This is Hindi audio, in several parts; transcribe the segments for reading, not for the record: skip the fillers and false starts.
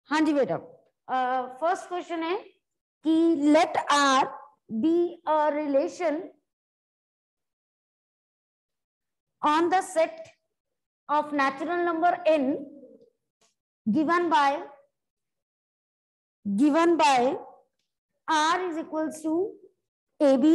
हाँ जी बेटा, फर्स्ट क्वेश्चन है कि let R be a relation on the set of natural number n given by r is equals to ab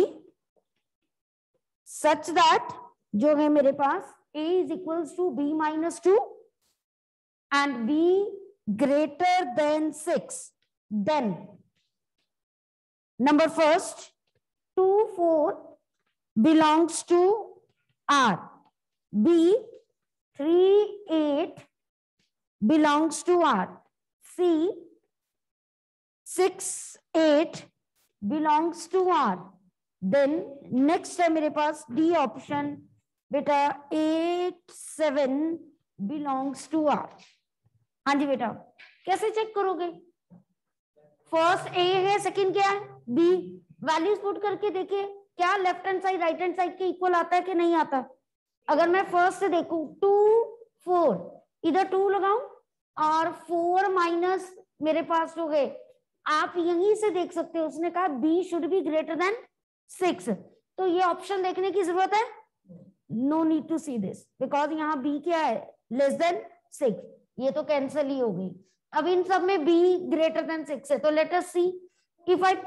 such that जो है मेरे पास a is equals to b minus 2 and b greater than 6, then number first 2 4 belongs to r, b 3 8 belongs to R, C 6 8 belongs to R, then next है मेरे पास D ऑप्शन बेटा 8 7 belongs to R। हाँ जी बेटा, कैसे चेक करोगे? फर्स्ट A है, सेकंड क्या है B, वैल्यूज पुट करके देखिए क्या left hand side right hand side के इक्वल आता है कि नहीं आता। अगर मैं फर्स्ट से देखूं 2 4, इधर 2 लगाऊं और 4 माइनस मेरे पास हो गए, आप यहीं से देख सकते हो उसने कहा b should be greater than 6, तो ये ऑप्शन देखने की जरूरत है? No need to see this because यहाँ बी क्या है लेस देन 6, ये तो कैंसिल ही हो गई। अब इन सब में बी ग्रेटर देन 6 है, तो let us see if I,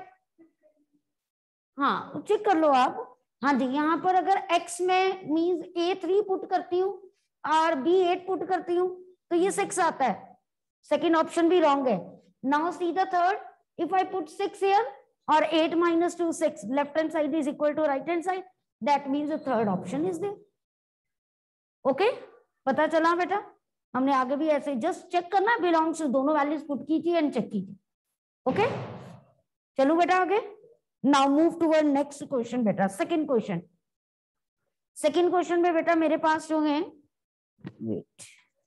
हाँ चेक कर लो आप। हाँ जी, यहाँ पर अगर x में मीन्स a 3 पुट करती हूँ और b 8 पुट करती हूँ तो ये 6 आता है, सेकेंड ऑप्शन भी रॉन्ग है। Now see the third, if I put 6 here और 8 minus 2 6, left hand side is equal to right hand side, that means the third option is there. Okay, पता चला बेटा? हमने आगे भी ऐसे जस्ट चेक करना, बिलोंग्स दोनों वैल्यूज पुट कीजिए एंड चेक कीजिए। ओके, चलो बेटा आगे। Now move toward next question बेटा, सेकंड क्वेश्चन। सेकंड क्वेश्चन में बेटा मेरे पास जो है, वेट,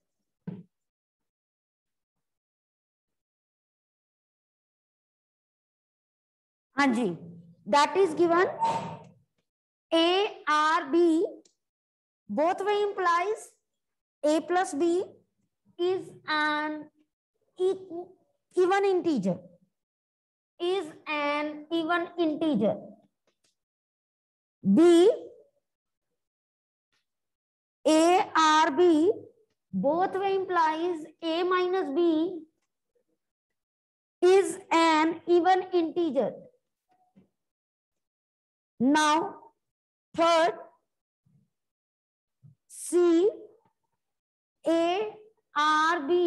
हाँ जी, that is given a r b both way implies a plus b is an even integer, is an even integer, b a r b both way implies a minus b is an even integer. Now third, c a r b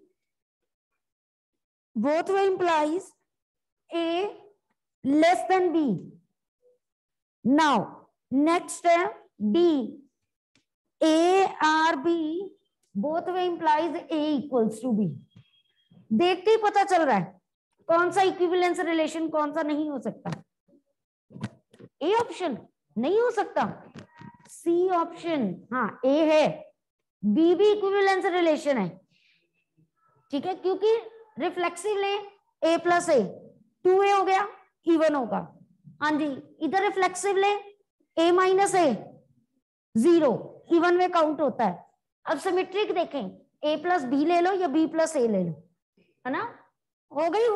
both way implies a less than b. Now next d a r b both way implies a equals to b। देखते ही पता चल रहा है कौन सा इक्विवेलेंस रिलेशन कौन सा नहीं हो सकता। ए ऑप्शन नहीं हो सकता, सी ऑप्शन हाँ ए है, बी भी इक्विवेलेंस रिलेशन है, ठीक है, क्योंकि रिफ्लेक्सिव ले ए प्लस ए 2a हो गया इवन होगा। हाँ जी, इधर रिफ्लेक्सिव ले a माइनस ए 0 इवन में काउंट होता है। अब सिमेट्रिक देखें, a प्लस बी ले लो या b प्लस ए ले लो, है ना, हो गई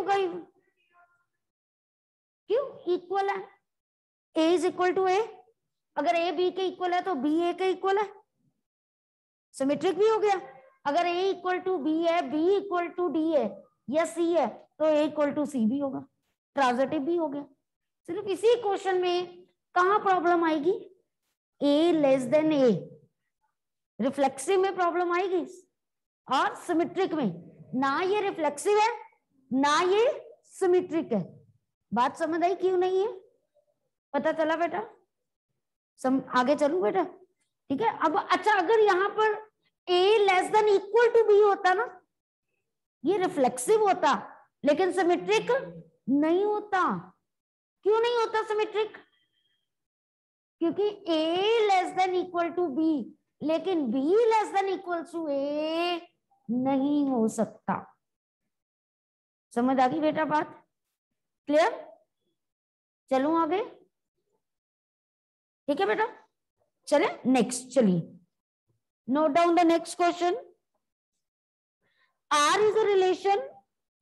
क्यों इक्वल है, a is equal to a, अगर a b के इक्वल है तो b a के इक्वल है, सिमेट्रिक भी हो गया। अगर a इक्वल टू b है, b इक्वल टू d है या c है तो a इक्वल टू c भी होगा, ट्रांजिटिव भी हो गया। सिर्फ इसी क्वेश्चन में कहां प्रॉब्लम आएगी, a less than a, reflexive में प्रॉब्लम आएगी और सिमेट्रिक में, ना ये रिफ्लेक्सिव है ना ये सिमेट्रिक है। बात समझ आई क्यों नहीं है? पता चला बेटा? आगे चलूं बेटा, ठीक है। अब अच्छा, अगर यहाँ पर a less than equal to b होता ना, ये रिफ्लेक्सिव होता लेकिन सिमेट्रिक नहीं होता। क्यों नहीं होता सिमेट्रिक? क्योंकि a less than equal to b लेकिन b less than equal to a नहीं हो सकता। समझ आ गई बेटा बात? क्लियर? चलूं आगे, ठीक है बेटा, चले नेक्स्ट। चलिए note down the next question. R is a relation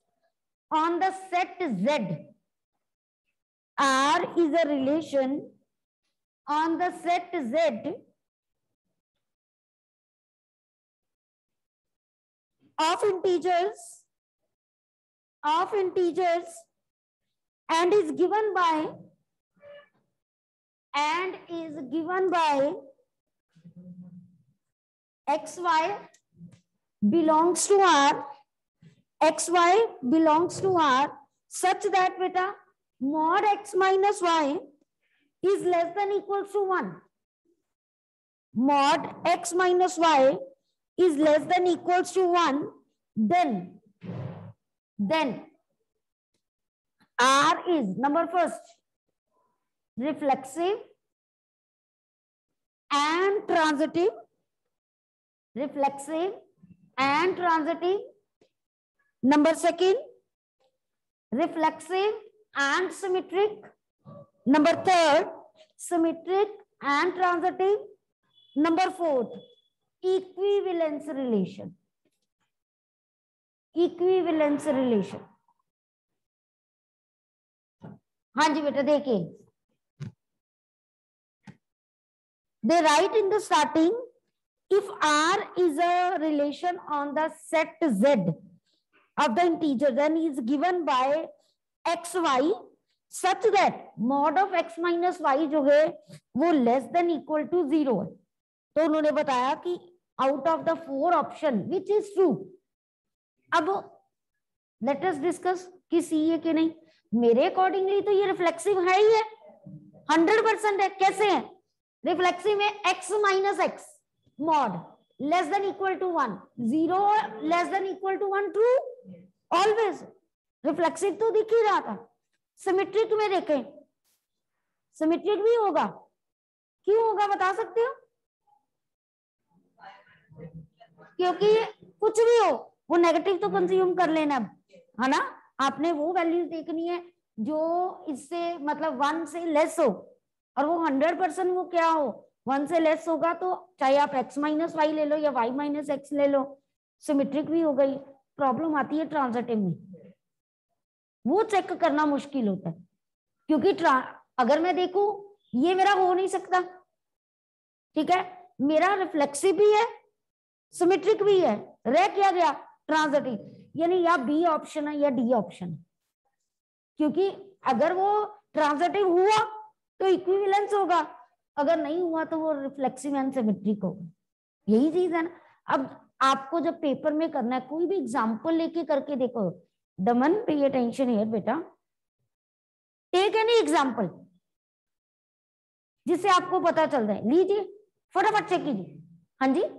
on the set Z. R is a relation on the set Z of integers and is given by xy belongs to R, such that beta mod x minus y is less than equals to 1. Mod x minus y is less than equals to 1, then R is, number first, reflexive and transitive. Number second, reflexive and symmetric. Number third, symmetric and transitive. Number fourth, equivalence relation. हाँ जी बेटा देखिए, they write in the starting, if R is a relation on the set Z of the integer, then is given by xy such that mod of x minus y जो है वो less than equal to 0 है. तो उन्होंने बताया कि out of the 4 option which is true. अब let us discuss कि C है कि नहीं. मेरे अकॉर्डिंगली तो ये रिफ्लेक्सिव है ही है, 100% है. कैसे है? रिफ्लेक्सिव में x minus x mod less than equal to 1, 0 less than equal to 1 true always. Reflexive तो दिख ही रहा था. सिमेट्रिक में देखें, सिमेट्रिक भी होगा. क्यों होगा बता सकते हो? क्योंकि कुछ भी हो वो नेगेटिव तो कंज्यूम कर लेना है ना. आपने वो वैल्यूज देखनी है जो इससे मतलब 1 से लेस हो, और वो 100% वो क्या हो 1 से लेस होगा, तो चाहे आप x माइनस वाई ले लो या y माइनस एक्स ले लो, सिमेट्रिक भी हो गई. प्रॉब्लम आती है ट्रांजिटिव में, वो चेक करना मुश्किल होता है. क्योंकि अगर मैं देखूं ये मेरा हो नहीं सकता, ठीक है, मेरा रिफ्लेक्सिव भी है सिमेट्रिक भी है, रह क्या गया ट्रांजिटिव. यानी या बी ऑप्शन है या डी ऑप्शन है. क्योंकि अगर वो ट्रांजिटिव हुआ तो इक्विवेलेंस होगा, अगर नहीं हुआ तो वो रिफ्लेक्सिव एंड सिमेट्रिक होगा. यही चीज है ना. अब आपको जब पेपर में करना है, कोई भी एग्जांपल लेके करके देखो. दमन पे अटेंशन हियर बेटा, टेक एनी एग्जांपल जिससे आपको पता चल जाए. लीजिए फटाफट चेक कीजिए. हाँ जी,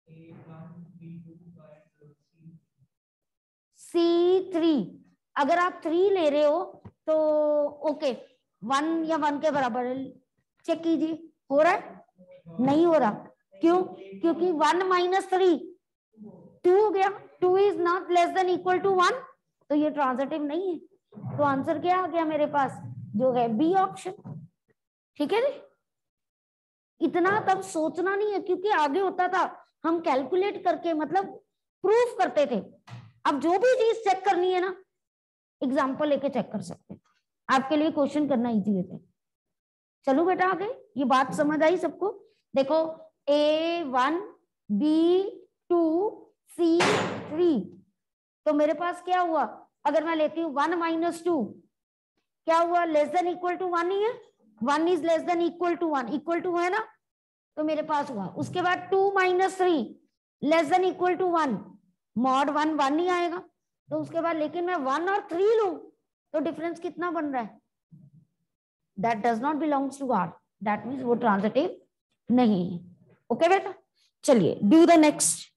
C3 अगर आप 3 ले रहे हो तो ओके, 1 या 1 के बराबर चेक कीजिए. हो रहा है? नहीं हो रहा. क्यों? क्योंकि 1 माइनस 3 2 हो गया. 2 is not less than equal to 1, तो ये ट्रांजिटिव नहीं है. तो आंसर क्या आ गया मेरे पास, जो है बी ऑप्शन. ठीक है जी. इतना तब सोचना नहीं है, क्योंकि आगे होता था हम कैलकुलेट करके मतलब प्रूफ करते थे. अब जो भी चीज चेक करनी है ना, एग्जाम्पल लेके चेक कर सकते हैं. आपके लिए क्वेश्चन करना इजी होता है. चलो बेटा आगे, ये बात समझ आई सबको? देखो A1 B2 C3, तो मेरे पास क्या हुआ, अगर मैं लेती हूँ 1 माइनस 2, क्या हुआ, लेस देन इक्वल टू 1 ही है. 1 is less than equal to 1, equal to है ना, तो मेरे पास हुआ. उसके बाद 2 minus 3 less than equal to 1, mod 1 1 नहीं आएगा. तो उसके बाद लेकिन मैं 1 और 3 लूं तो डिफरेंस कितना बन रहा है, that does not belongs to R. That means वो ट्रांजिटिव नहीं है. ओके बेटा, चलिए do the next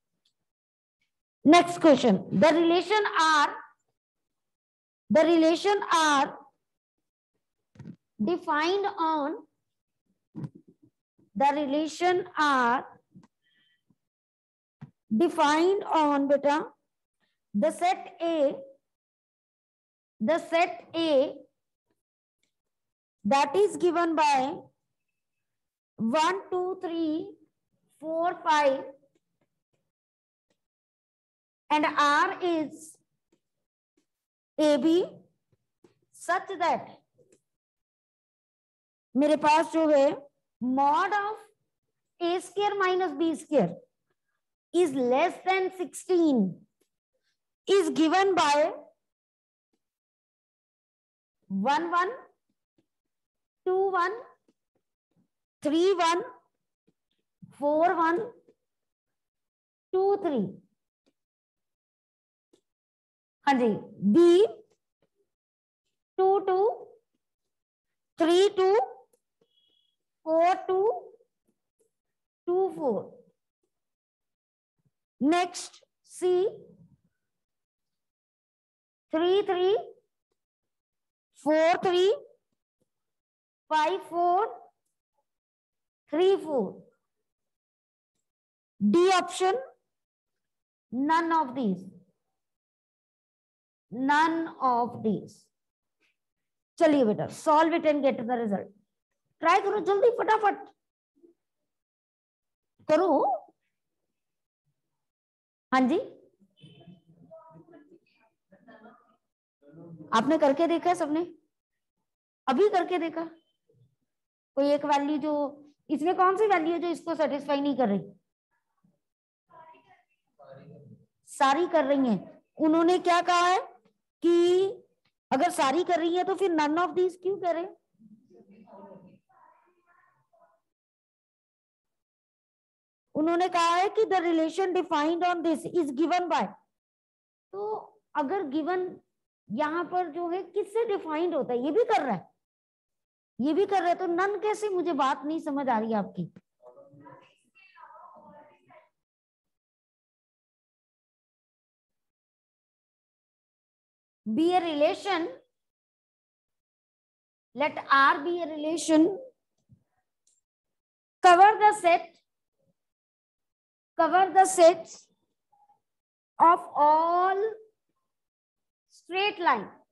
question. The relation R defined on beta the set A that is given by 1 2 3 4 5 and R is a b such that मेरे पास जो है mod of a square minus b square is less than 16 is given by 1 1 2 1 3 1 4 1 2 3 हाँ जी B 2 2 3 2 4 2 2 4 next C 3 3 4 3 5 4 3 4 D option none of these चलिए बेटा solve it and get the result try करो जल्दी फटाफट करो हाँ जी आपने करके देखा सबने अभी करके देखा कोई एक वैल्यू जो इसमें कौन सी वैल्यू है जो इसको सेटिस्फाई नहीं कर रही सारी कर रही हैं उन्होंने क्या कहा है कि अगर सारी कर रही है तो फिर नन ऑफ दीज क्यों करें उन्होंने कहा है कि the relation defined on this is given by तो अगर गिवन यहां पर जो है किससे डिफाइंड होता है ये भी कर रहा है ये भी कर रहा है तो नन कैसे मुझे बात नहीं समझ आ रही आपकी be a relation let R be a relation cover the sets of all straight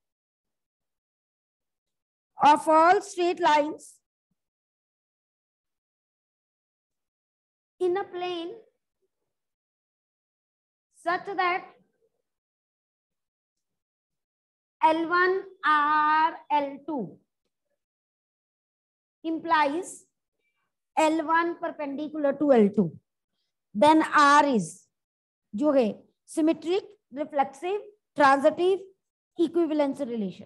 lines in a plane such that L1 R L2 implies L1 perpendicular to L2 then R is जो है symmetric, reflexive, transitive, equivalence relation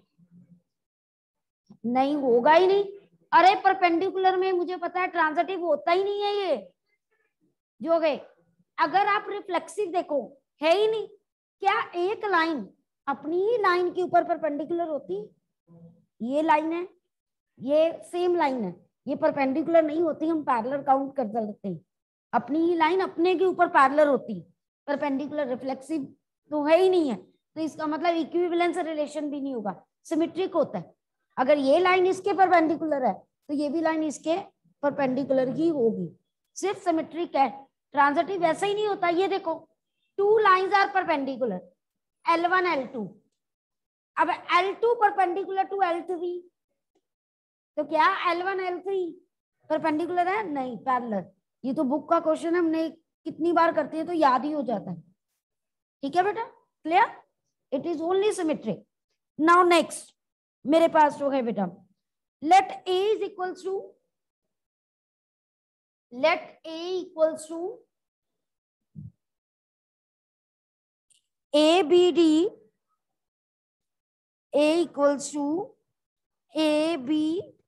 नहीं होगा ही नहीं अरे परपेंडिकुलर में मुझे पता है ट्रांजिटिव होता ही नहीं है ये जो है अगर आप रिफ्लेक्सिव देखो है ही नहीं क्या एक लाइन अपनी ही लाइन के ऊपर परपेंडिकुलर होती ये लाइन है ये सेम लाइन है ये परपेंडिकुलर नहीं होती हम पैरेलल काउंट कर सकते हैं अपनी ही लाइन अपने के ऊपर पैरेलल होती परपेंडिकुलर रिफ्लेक्सिव तो है ही नहीं है तो इसका मतलब इक्विवेलेंस रिलेशन भी नहीं होगा सिमेट्रिक होता है अगर ये लाइन इसके परपेंडिकुलर है तो ये भी लाइन इसके परपेंडिकुलर ही होगी सिर्फ सिमेट्रिक है ट्रांजिटिव वैसा ही नहीं होता ये देखो two lines are perpendicular L1 L2 अब L2 परपेंडिकुलर टू L3 तो क्या L1 L3 परपेंडिकुलर है नहीं पैरेलल ये तो बुक का क्वेश्चन है हमने कितनी बार करते हैं तो याद ही हो जाता है ठीक है बेटा clear it is only symmetric now next मेरे पास जो है बेटा let A is equals to ABD A equals to ABC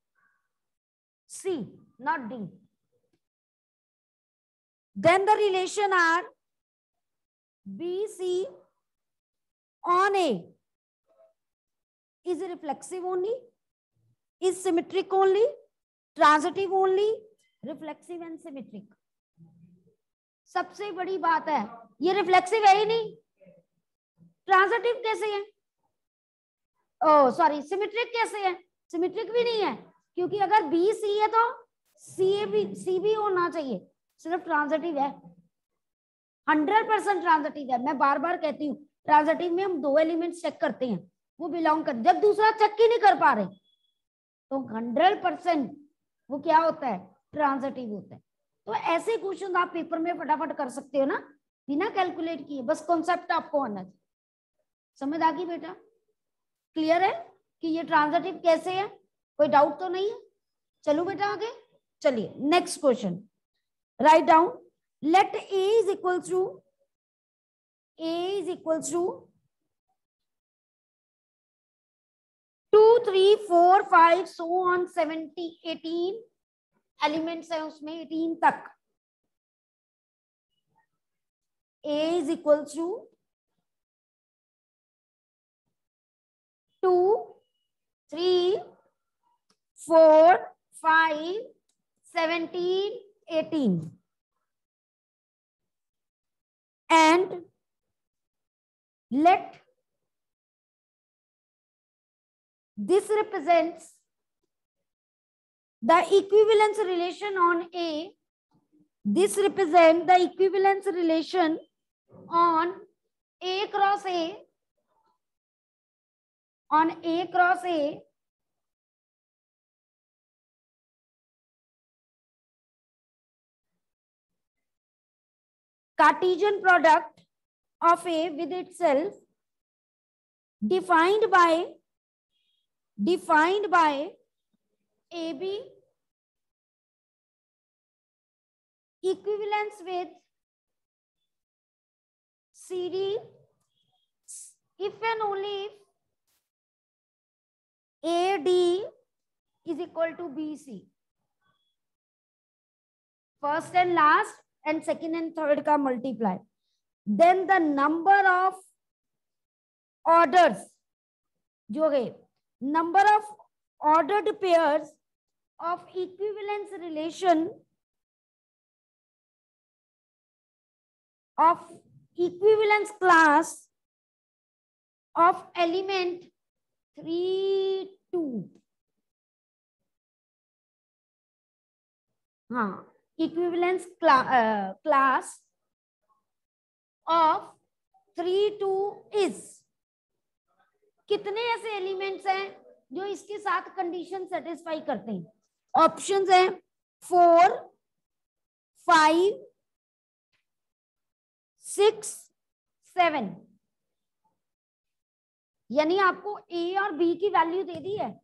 not D then the relation are BC on A is reflexive only is symmetric only transitive only reflexive and symmetric सबसे बड़ी बात है ये रिफ्लेक्सिव है ही नहीं ट्रांजिटिव कैसे है ओ सॉरी सिमेट्रिक कैसे है सिमेट्रिक भी नहीं है क्योंकि अगर बी सी है तो सी भी होना चाहिए सिर्फ ट्रांजिटिव है 100% ट्रांजिटिव है मैं बार बार कहती हूँ ट्रांजिटिव में हम दो एलिमेंट्स चेक करते हैं वो बिलोंग कर जब दूसरा चेक ही नहीं कर पा रहे तो 100% वो क्या होता है ट्रांजिटिव होता है तो ऐसे क्वेश्चन आप पेपर में फटाफट कर सकते हो ना बिना कैलकुलेट किए बस कॉन्सेप्ट आपको आना चाहिए समझ आ गई बेटा क्लियर है कि ये ट्रांजिटिव कैसे है, कोई डाउट तो नहीं है। चलो बेटा आगे चलिए next question, write down let a is equal to 2 3 4 5 so on 70 18 elements है उसमें 18 तक। A is equal to 2 3 4 5 17 18 and let this represents the equivalence relation on A. This represents the equivalence relation on A cross A, on A cross A Cartesian product of A with itself defined by AB equivalence with CD if and only if AD is equal to BC. First and last and second and third का multiply. Then the number of orders जो है number of ordered pairs of equivalence relation of equivalence class of element 3 2 हाँ equivalence class of 3 2 is कितने ऐसे एलिमेंट्स हैं जो इसके साथ कंडीशन सेटिस्फाई करते हैं? ऑप्शंस हैं 4 5 6 7। यानी आपको ए और बी की वैल्यू दे दी है,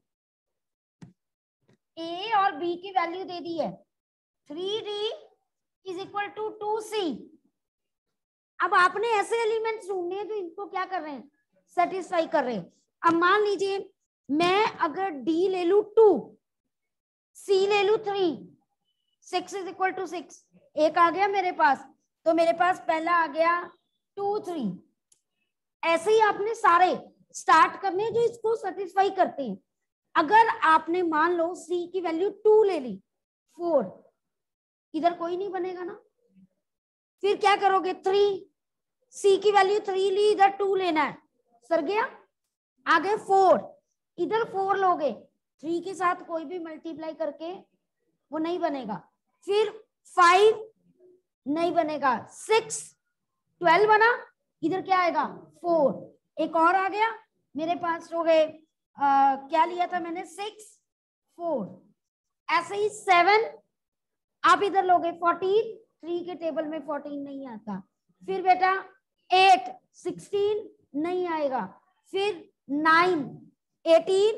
ए और बी की वैल्यू दे दी है 3D is equal to 2C। अब आपने ऐसे एलिमेंट्स ढूंढने हैं जो इनको क्या कर रहे हैं, सेटिस्फाई कर रहे हैं। अब मान लीजिए मैं अगर डी ले लू 2, सी ले लू 3, 6 इज इक्वल टू 6, एक आ गया मेरे पास, तो मेरे पास पहला आ गया 2 3। ऐसे ही आपने सारे स्टार्ट करने जो इसको सेटिस्फाई करते हैं। अगर आपने मान लो सी की वैल्यू 2 ले ली 4, इधर कोई नहीं बनेगा ना, फिर क्या करोगे 3, सी की वैल्यू 3 ली, इधर 2 लेना है, सर गया। आगे 4, इधर 4 लोगे, 3 के साथ कोई भी मल्टीप्लाई करके वो नहीं बनेगा, फिर 5 नहीं बनेगा, 6 12 बना, इधर क्या आएगा 4, एक और आ गया मेरे पास, हो गए क्या लिया था मैंने 6 4। ऐसे ही 7 आप इधर लोगे 14, 3 के टेबल में 14 नहीं आता, फिर बेटा 8 16 नहीं आएगा, फिर 9 18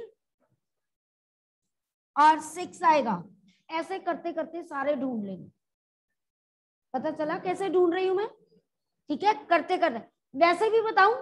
और 6 आएगा। ऐसे करते करते सारे ढूंढ लेंगे। पता चला कैसे ढूंढ रही हूं मैं? ठीक है, करते करते। वैसे भी बताऊं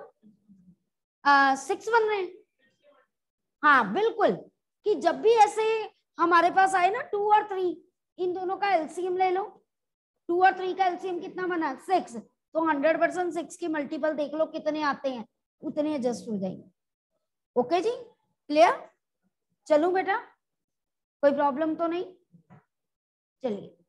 6 बन रहे हैं, हाँ बिल्कुल, कि जब भी ऐसे हमारे पास आए ना 2 और 3, इन दोनों का एलसीएम ले लो। 2 और 3 का एलसीएम कितना बना 6, तो 100% 6 की मल्टीपल देख लो कितने आते हैं, उतने एडजस्ट हो जाएंगे। ओके जी, क्लियर? चलूं बेटा, कोई प्रॉब्लम तो नहीं? चलिए